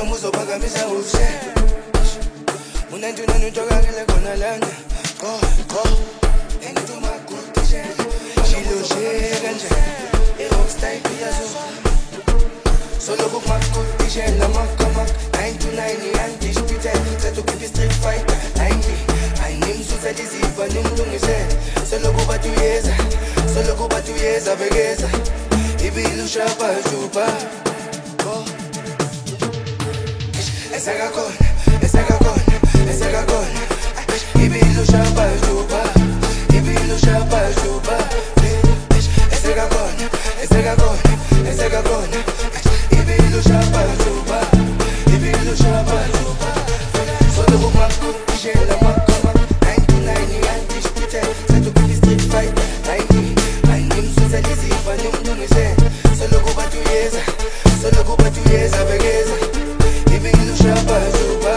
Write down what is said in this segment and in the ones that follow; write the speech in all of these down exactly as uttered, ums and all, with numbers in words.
noma uzophakamisa uhlelo unento nanitokakele khona lana go go engithi umagutishe shiloshe kanjani i-rockstar iyazuka soloko kumagutishe lamakamaka nine to nine undisputed sethu keep street fighter ninety ayinimsusa liziva nimlungisele soloko bathi uyeza soloko bathi uyeza bekeza ibili ushapa juba go esaka khona esaka khona esaka khona ibili ushapa juba ibili ushapa juba esaka khona esaka khona esaka khona ibili ushapa juba ibili ushapa juba soloko kumagutishe lamakamaka nine to nine undisputed sethu keep street fighter ninety ayinimsusa liziva nimlungisele soloko bathi uyeza soloko bathi uyeza bekeza ibili ushapa juba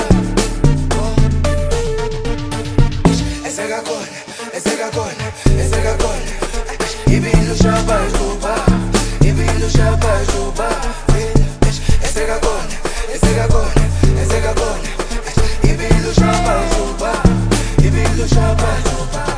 esaka khona esaka khona esaka khona ibili ushapa juba ibili ushapa juba esaka khona esaka khona esaka khona ibili ushapa juba ibili ushapa juba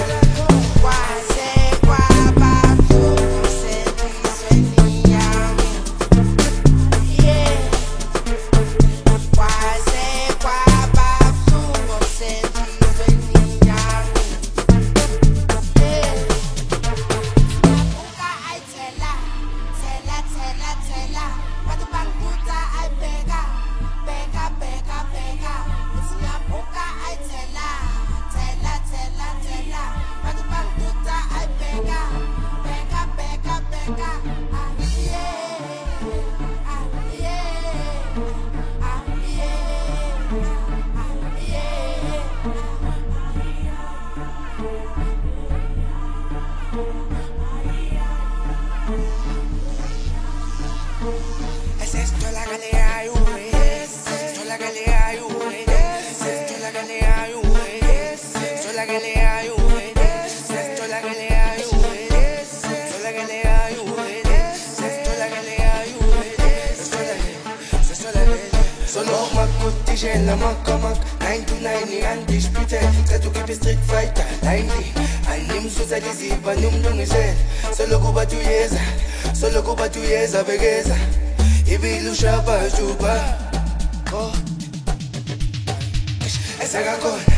soloko kumagutishe lamakamaka nine to nine undisputed sethu keep street fighter ninety ayinimsusa liziva nimlungisele soloko bathi uyeza soloko bathi uyeza bekeza ibili ushapa juba go esaka khona